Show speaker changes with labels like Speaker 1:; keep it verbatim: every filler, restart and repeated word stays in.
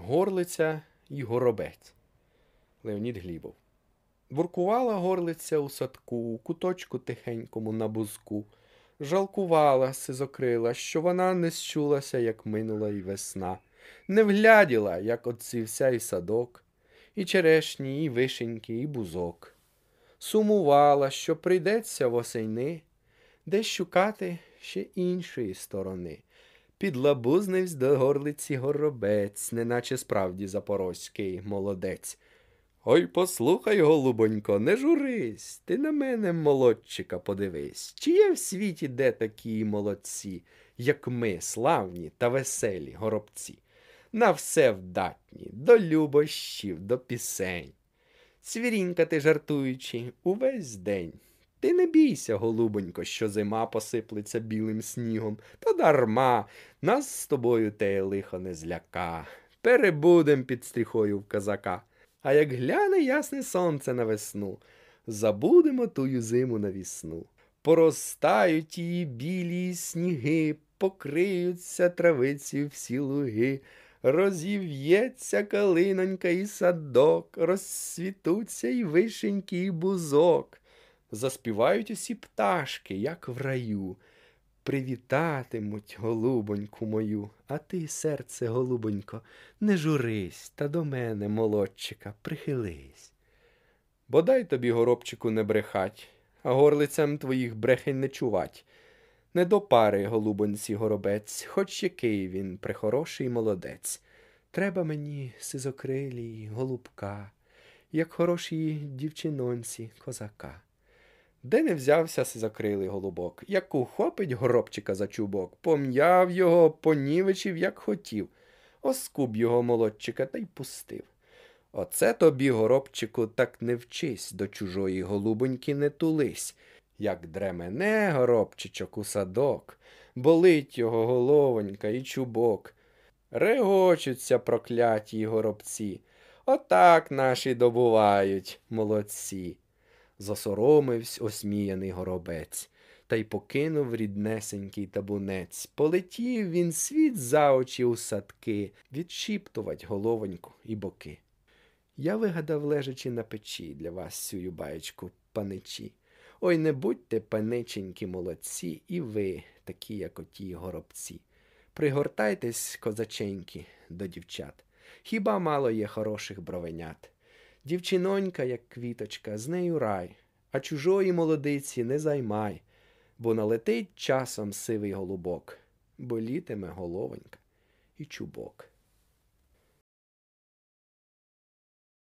Speaker 1: Горлиця й горобець. Леонід Глібов. Буркувала горлиця у садку, у куточку тихенькому на бузку. Жалкувала сизокрила, що вона не счулася, як минула й весна. Не вгляділа, як отцівся й садок, і черешні, і вишеньки, і бузок. Сумувала, що прийдеться восени десь шукати ще іншої сторони. Підлабузнивсь до горлиці горобець, неначе справді запорозький молодець. Ой, послухай, голубонько, не журись, ти на мене, молодчика, подивись. Чи є в світі де такі молодці, як ми, славні та веселі горобці? На все вдатні, до любощів, до пісень. Свірінькати жартуючи увесь день. Ти не бійся, голубонько, що зима посиплеться білим снігом, та дарма, нас з тобою те лихо не зляка. Перебудем під стріхою в козака. А як гляне ясне сонце на весну, забудемо тую зиму навісну. Поростають її білі сніги, покриються травицею всі луги, розів'ється калинонька і садок, розцвітуться і вишеньки, і бузок. Заспівають усі пташки, як в раю, привітатимуть голубоньку мою. А ти, серце, голубонько, не журись, та до мене, молодчика, прихились. Бодай тобі, горобчику, не брехать, а горлицям твоїх брехень не чувать. Не до пари, голубонці, горобець, хоч який він прехороший молодець. Треба мені сизокрилій голубка, як хорошій дівчинонці козака. Де не взявся сизокрилий голубок, як ухопить горобчика за чубок, пом'яв його, понівечив, як хотів, оскуб його молодчика та й пустив. Оце тобі, горобчику, так не вчись, до чужої голубоньки не тулись. Як дремене горобчичок у садок, болить його головонька і чубок. Регочуться прокляті горобці, отак наші добувають молодці. Засоромивсь осміяний горобець, та й покинув ріднесенький табунець. Полетів він світ за очі у садки, відшіптувать головоньку і боки. Я вигадав, лежачи на печі, для вас сюю баєчку, паничі. Ой, не будьте, паниченьки, молодці, і ви, такі, як оті горобці. Пригортайтесь, козаченьки, до дівчат. Хіба мало є хороших бровенят? Дівчинонька, як квіточка, з нею рай, а чужої молодиці не займай, бо налетить часом сивий голубок, болітиме головонька і чубок.